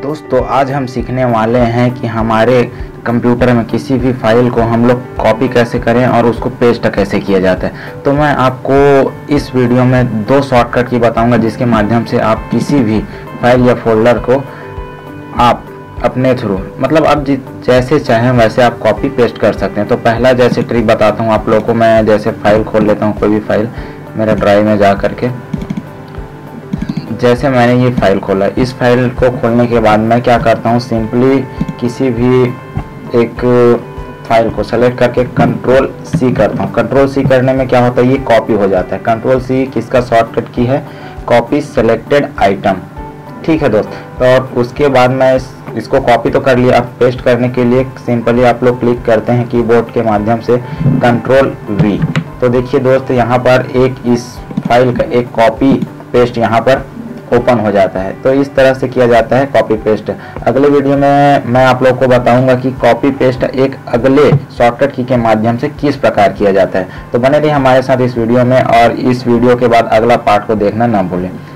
दोस्तों आज हम सीखने वाले हैं कि हमारे कंप्यूटर में किसी भी फाइल को हम लोग कॉपी कैसे करें और उसको पेस्ट कैसे किया जाता है। तो मैं आपको इस वीडियो में दो शॉर्टकट की बताऊंगा जिसके माध्यम से आप किसी भी फाइल या फोल्डर को आप अपने थ्रू मतलब आप जैसे चाहें वैसे आप कॉपी पेस्ट कर सकते हैं। तो पहला जैसे ट्रिक बताता हूँ आप लोगों को। मैं जैसे फाइल खोल लेता हूँ, कोई भी फाइल मेरा ड्राइव में जा करके, जैसे मैंने ये फाइल खोला, इस फाइल को खोलने के बाद मैं क्या करता हूँ, सिंपली किसी भी एक फाइल को सेलेक्ट करके कंट्रोल सी करता हूँ। कंट्रोल सी करने में क्या होता है, ये कॉपी हो जाता है। कंट्रोल सी किसका शॉर्टकट की है, कॉपी सेलेक्टेड आइटम। ठीक है दोस्त, तो और उसके बाद मैं इसको कॉपी तो कर लिया। अब पेस्ट करने के लिए सिंपली आप लोग क्लिक करते हैं कीबोर्ड के माध्यम से कंट्रोल वी। तो देखिए दोस्त, यहाँ पर एक इस फाइल का एक कॉपी पेस्ट यहाँ पर ओपन हो जाता है। तो इस तरह से किया जाता है कॉपी पेस्ट। अगले वीडियो में मैं आप लोग को बताऊंगा कि कॉपी पेस्ट एक अगले शॉर्टकट की के माध्यम से किस प्रकार किया जाता है। तो बने रहिए हमारे साथ इस वीडियो में, और इस वीडियो के बाद अगला पार्ट को देखना ना भूलें।